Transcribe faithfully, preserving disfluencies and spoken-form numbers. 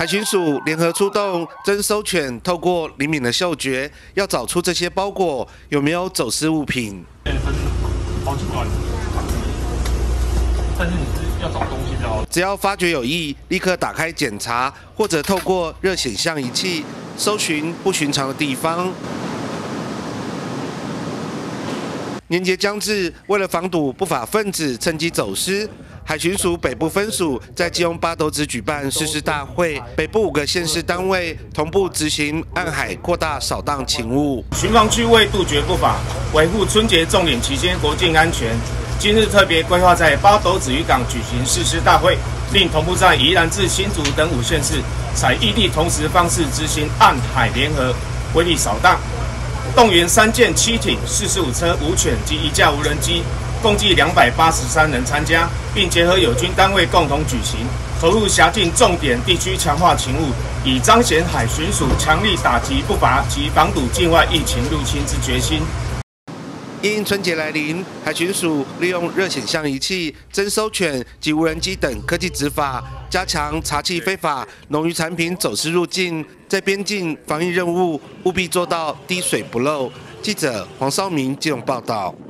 海巡署联合出动侦搜犬，透过灵敏的嗅觉，要找出这些包裹有没有走私物品。 分好几段，但是你是要找东西比较。 只要发觉有异，立刻打开检查，或者透过热显像仪器搜寻不寻常的地方。 年节将至，为了防堵不法分子趁机走私，海巡署北部分署在基隆八斗子举办誓师大会，北部五个县市单位同步执行岸海扩大扫荡勤务。 巡防区为杜绝不法，维护春节重点期间国境安全，今日特别规划在八斗子渔港举行誓师大会，并同步在宜兰至新竹等五县市采异地同时方式执行岸海联合威力扫荡。 动员三舰七艇、四十五车无犬及一架无人机，共计两百八十三人参加，并结合友军单位共同举行，投入辖境重点地区强化勤务，以彰显海巡署强力打击不法及防堵境外疫情入侵之决心。 因春节来临，海巡署利用热显像仪器、侦搜犬及无人机等科技执法，加强查缉非法农渔产品走私入境，在边境防疫任务务必做到滴水不漏。记者黄绍明基隆报道。